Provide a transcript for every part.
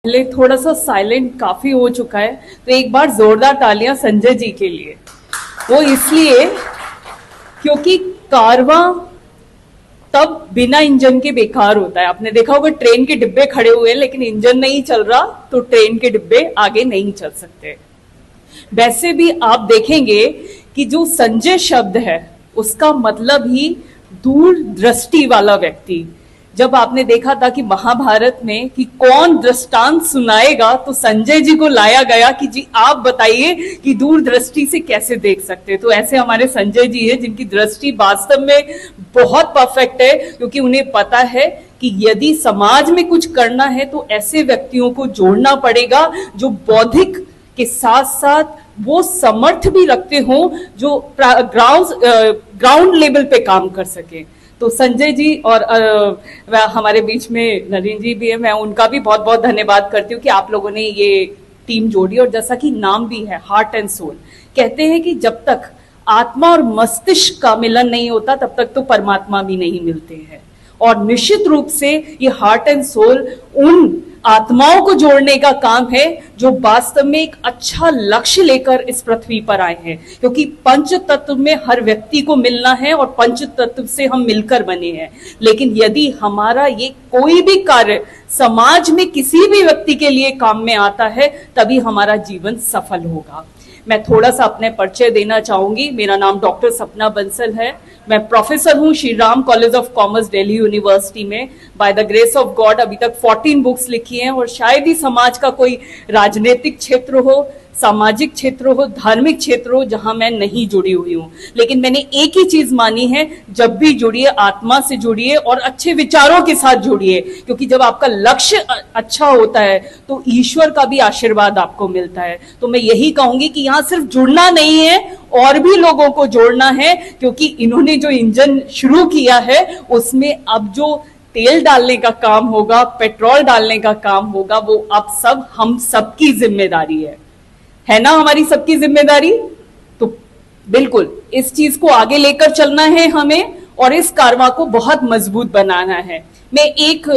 पहले थोड़ा सा साइलेंट काफी हो चुका है, तो एक बार जोरदार तालियां संजय जी के लिए। वो इसलिए क्योंकि कारवां तब बिना इंजन के बेकार होता है। आपने देखा होगा ट्रेन के डिब्बे खड़े हुए हैं लेकिन इंजन नहीं चल रहा तो ट्रेन के डिब्बे आगे नहीं चल सकते। वैसे भी आप देखेंगे कि जो संजय शब्द है उसका मतलब ही दूरदृष्टि वाला व्यक्ति। जब आपने देखा था कि महाभारत में कि कौन दृष्टांत सुनाएगा तो संजय जी को लाया गया कि जी आप बताइए कि दूरदृष्टि से कैसे देख सकते हैं। तो ऐसे हमारे संजय जी हैं जिनकी दृष्टि वास्तव में बहुत परफेक्ट है, क्योंकि उन्हें पता है कि यदि समाज में कुछ करना है तो ऐसे व्यक्तियों को जोड़ना पड़ेगा जो बौद्धिक के साथ साथ वो समर्थ भी रखते हो जो ग्राउंड लेवल पे काम कर सके। तो संजय जी और हमारे बीच में नरेंद्र जी भी है, मैं उनका भी बहुत बहुत धन्यवाद करती हूँ कि आप लोगों ने ये टीम जोड़ी। और जैसा कि नाम भी है हार्ट एंड सोल, कहते हैं कि जब तक आत्मा और मस्तिष्क का मिलन नहीं होता तब तक तो परमात्मा भी नहीं मिलते हैं। और निश्चित रूप से ये हार्ट एंड सोल उन आत्माओं को जोड़ने का काम है जो वास्तव में एक अच्छा लक्ष्य लेकर इस पृथ्वी पर आए हैं, क्योंकि पंच तत्व में हर व्यक्ति को मिलना है और पंच तत्व से हम मिलकर बने हैं। लेकिन यदि हमारा ये कोई भी कार्य समाज में किसी भी व्यक्ति के लिए काम में आता है तभी हमारा जीवन सफल होगा। मैं थोड़ा सा अपने परिचय देना चाहूंगी। मेरा नाम डॉक्टर सपना बंसल है। मैं प्रोफेसर हूँ Shri Ram College of Commerce Delhi University में। By the grace of God अभी तक 14 बुक्स लिखी हैं और शायद ही समाज का कोई राजनीतिक क्षेत्र हो, सामाजिक क्षेत्र हो, धार्मिक क्षेत्र हो जहां मैं नहीं जुड़ी हुई हूं। लेकिन मैंने एक ही चीज मानी है, जब भी जुड़िए आत्मा से जुड़िए और अच्छे विचारों के साथ जुड़िए, क्योंकि जब आपका लक्ष्य अच्छा होता है तो ईश्वर का भी आशीर्वाद आपको मिलता है। तो मैं यही कहूंगी कि यहाँ सिर्फ जुड़ना नहीं है और भी लोगों को जोड़ना है, क्योंकि इन्होंने जो इंजन शुरू किया है उसमें अब जो तेल डालने का काम होगा, पेट्रोल डालने का काम होगा, वो अब सब हम सबकी जिम्मेदारी है ना, हमारी सबकी जिम्मेदारी। तो बिल्कुल इस चीज को आगे लेकर चलना है हमें और इस कारवां को बहुत मजबूत बनाना है। मैं एक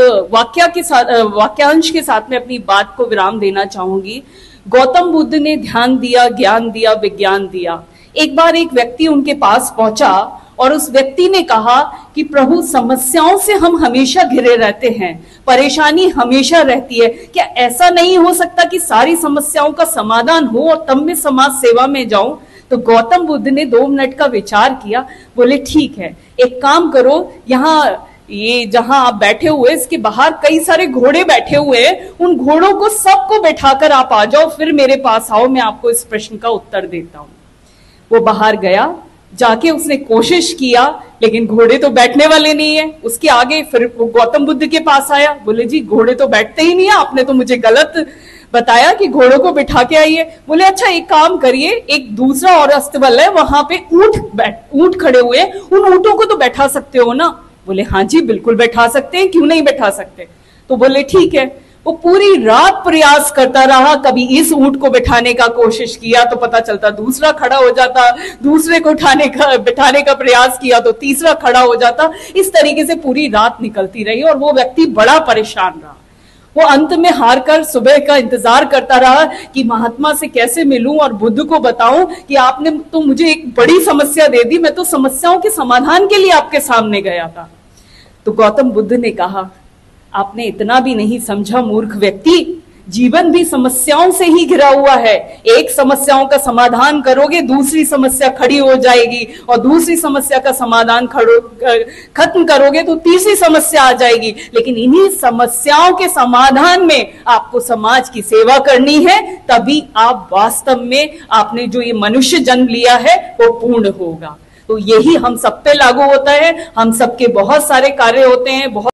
वाक्यांश के साथ में अपनी बात को विराम देना चाहूंगी। गौतम बुद्ध ने ध्यान दिया, ज्ञान दिया, विज्ञान दिया। एक बार एक व्यक्ति उनके पास पहुंचा और उस व्यक्ति ने कहा कि प्रभु समस्याओं से हम हमेशा घिरे रहते हैं, परेशानी हमेशा रहती है, क्या ऐसा नहीं हो सकता कि सारी समस्याओं का समाधान हो और तब मैं समाज सेवा में जाऊं? तो गौतम बुद्ध ने 2 मिनट का विचार किया, बोले ठीक है, एक काम करो, यहाँ ये जहां आप बैठे हुए इसके बाहर कई सारे घोड़े बैठे हुए हैं, उन घोड़ों को सबको बैठाकर आप आ जाओ, फिर मेरे पास आओ, मैं आपको इस प्रश्न का उत्तर देता हूं। वो बाहर गया, जाके उसने कोशिश किया लेकिन घोड़े तो बैठने वाले नहीं है। उसके आगे फिर गौतम बुद्ध के पास आया, बोले जी घोड़े तो बैठते ही नहीं है, आपने तो मुझे गलत बताया कि घोड़ों को बिठा के आइए। बोले अच्छा एक काम करिए, एक दूसरा और अस्तबल है वहां पे ऊंट खड़े हुए, उन ऊंटों को तो बैठा सकते हो ना? बोले हाँ जी बिल्कुल बैठा सकते हैं, क्यों नहीं बैठा सकते? तो बोले ठीक है। वो पूरी रात प्रयास करता रहा, कभी इस ऊंट को बिठाने का कोशिश किया तो पता चलता दूसरा खड़ा हो जाता, दूसरे को बिठाने का प्रयास किया तो तीसरा खड़ा हो जाता। इस तरीके से पूरी रात निकलती रही और वो व्यक्ति बड़ा परेशान रहा। वो अंत में हार कर सुबह का इंतजार करता रहा कि महात्मा से कैसे मिलूं और बुद्ध को बताऊं कि आपने तो मुझे एक बड़ी समस्या दे दी, मैं तो समस्याओं के समाधान के लिए आपके सामने गया था। तो गौतम बुद्ध ने कहा आपने इतना भी नहीं समझा मूर्ख व्यक्ति, जीवन भी समस्याओं से ही घिरा हुआ है। एक समस्याओं का समाधान करोगे दूसरी समस्या खड़ी हो जाएगी और दूसरी समस्या का समाधान खत्म करोगे तो तीसरी समस्या आ जाएगी। लेकिन इन्हीं समस्याओं के समाधान में आपको समाज की सेवा करनी है, तभी आप वास्तव में आपने जो ये मनुष्य जन्म लिया है वो पूर्ण होगा। तो यही हम सब पे लागू होता है। हम सबके बहुत सारे कार्य होते हैं, बहुत